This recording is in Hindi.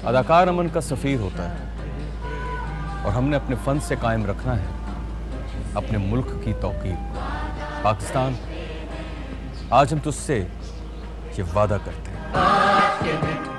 अदाकार अमन का सफ़ीर होता है और हमने अपने फन से कायम रखना है अपने मुल्क की तौकीर। पाकिस्तान, आज हम तुझसे ये वादा करते हैं।